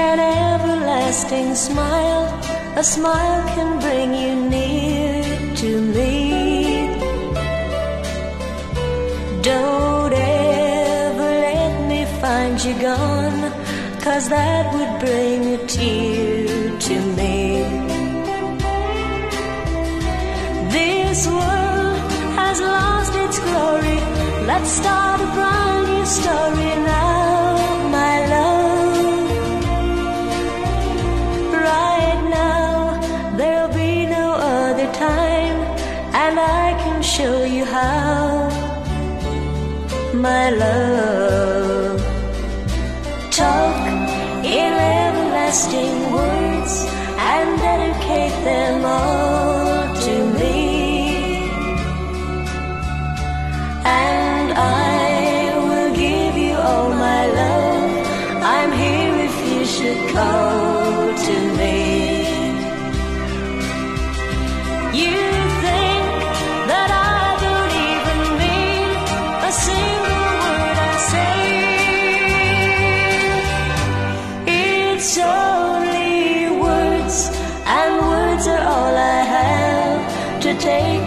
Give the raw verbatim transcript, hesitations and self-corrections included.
an everlasting smile. A smile can bring you near to me. Don't ever let me find you gone, 'cause that would bring a tear to me. This world has lost its glory. Let's start a brand new story now, my love. Right now, there'll be no other time, and I can show you how, my love. Talk in everlasting words and dedicate them all to me. And I will give you all my love. I'm here if you should call to me. You think that I don't even mean a single word I say. It's only words, and words are all I have to take